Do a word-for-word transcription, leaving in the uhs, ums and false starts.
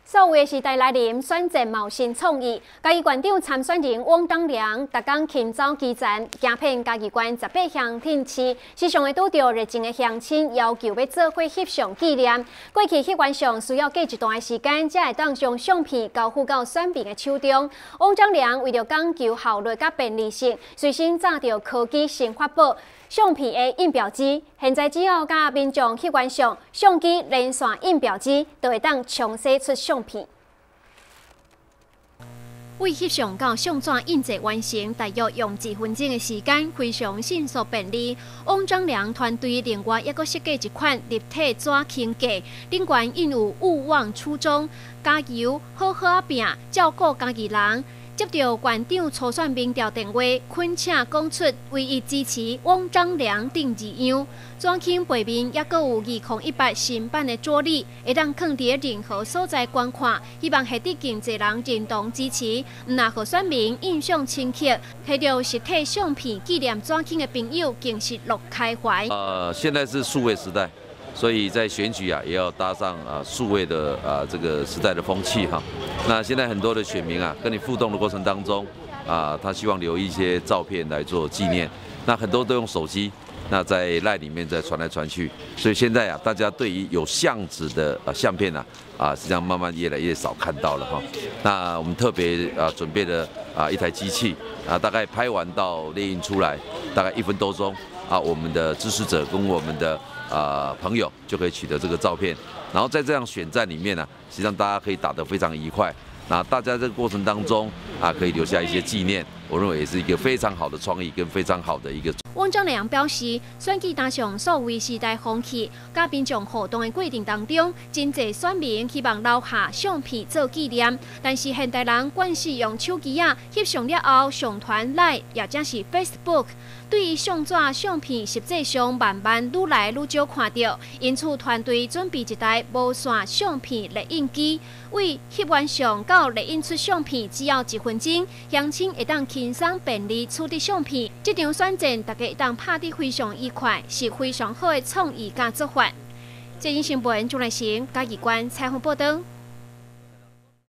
所有的时代来临，选择冒新创意。嘉义县长参选人汪东良，逐天勤走基层，行遍嘉义县十八乡镇市，时常会拄到热情的乡亲要求要做伙翕相纪念。过去翕完相需要过一段时间，才会当将相片交付到选民的手中。汪东良为了讲求效率甲便利性，随身载着科技新法宝。 相片的印表机，现在只要甲民众翕完相，相机连线印表机就会当冲洗出相片。为翕相到相纸印制完成，大约用几分钟的时间，非常迅速便利。汪张良团队另外也阁设计一款立体纸轻架，顶悬印有“勿忘初衷”，加油好好啊拼，照顾家己人。 接到县长初选民调电话，恳请讲出唯一支持汪张良订字样。纸轻背面也阁有二零一八新版的桌历，会当放伫任何所在观看。希望下得更侪人认同支持，毋若互选民印象深刻，摕到实体相片纪念纸轻的朋友，更是乐开怀。 呃，现在是数位时代。 所以在选举啊，也要搭上啊数位的啊这个时代的风气哈。那现在很多的选民啊，跟你互动的过程当中啊，他希望留一些照片来做纪念。那很多都用手机，那在赖里面再传来传去。所以现在啊，大家对于有相纸的啊相片啊啊，实际上慢慢越来越少看到了哈。那我们特别啊准备了啊一台机器啊，大概拍完到列印出来，大概一分多钟啊，我们的支持者跟我们的 啊、呃，朋友就可以取得这个照片，然后在这样选战里面呢、啊，实际上大家可以打得非常愉快。那大家这个过程当中啊，可以留下一些纪念，我认为也是一个非常好的创意跟非常好的一个。 汪张良表示，选举搭上数位时代风气，甲民众互动的过程当中，真侪选民希望留下相片做纪念，但是现代人惯是用手机啊翕相了后上传来，或者是 Facebook。 对于相纸相片，实际上慢慢愈来愈少看到，因此团队准备一台无线相片列印机，为翕完相到列印出相片只要一分钟，乡亲会当轻松便利处理相片。这场选战大家会当拍得非常愉快，是非常好的创意甲做法。这新闻朱来成嘉义县采访报道。